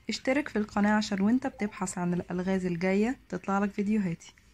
اشترك في القناة عشان وانت بتبحث عن الألغاز الجاية تطلع لك فيديوهاتي.